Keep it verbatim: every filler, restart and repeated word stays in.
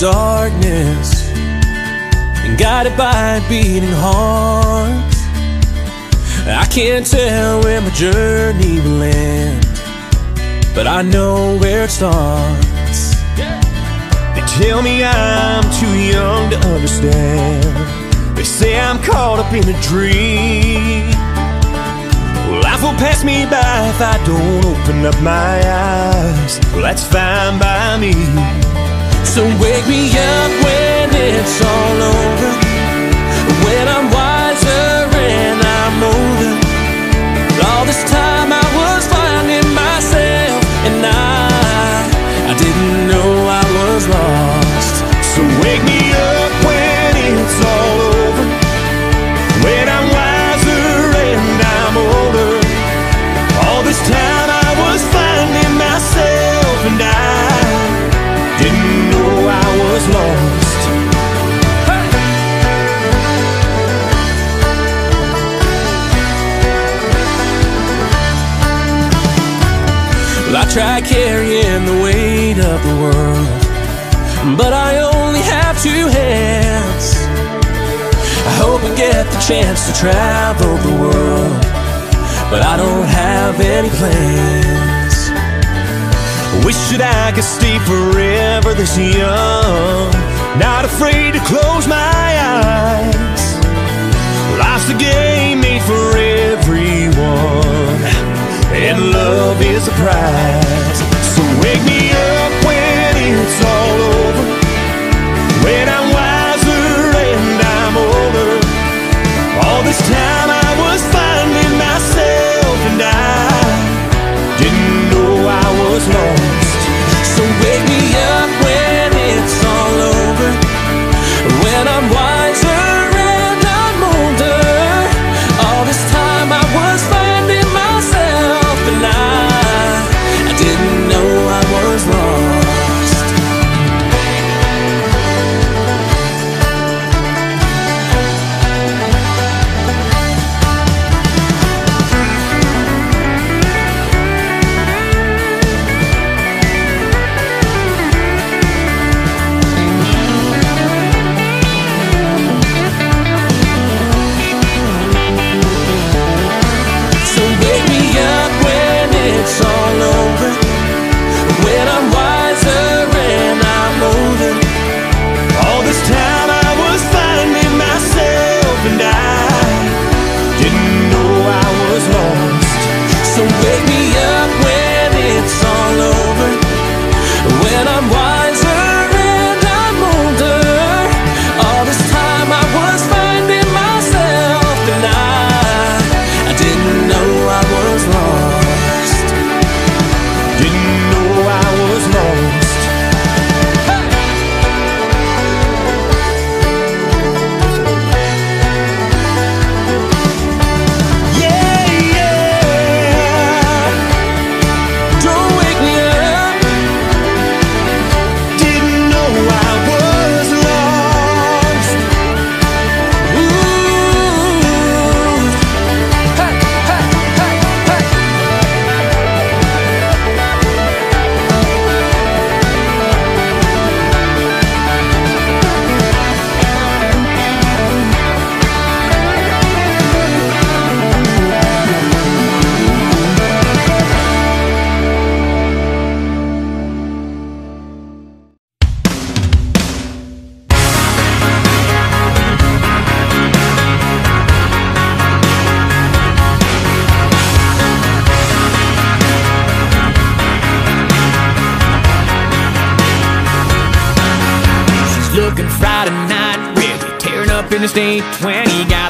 darkness and guided by a beating heart. I can't tell where my journey will end, but I know where it starts. They tell me I'm too young to understand. They say I'm caught up in a dream. Well, life will pass me by if I don't open up my eyes. Well, that's fine by me. So wake me up when it's all over, when I'm wiser and I'm older. All this time I was finding myself, and I, I didn't know I was lost. So wake me up when it's all over, when I'm wiser and I'm older. All this time I was finding myself, and I didn't know I was lost. Hey! Well, I tried carrying the weight of the world, but I only have two hands. I hope I get the chance to travel the world, but I don't have any plans. Wish that I could stay forever this young, not afraid to close my eyes. Life's a game made for everyone, and love is the prize. So wake me up when it's all over, when I'm wiser and I'm older. All this time I was finding myself, and I didn't know I was lost. So wake me up when it's all over, when I'm wiser and I'm older. All this time I was finding myself, and I, I didn't know I was lost. Looking Friday night, ready, tearing up in the state twenty, got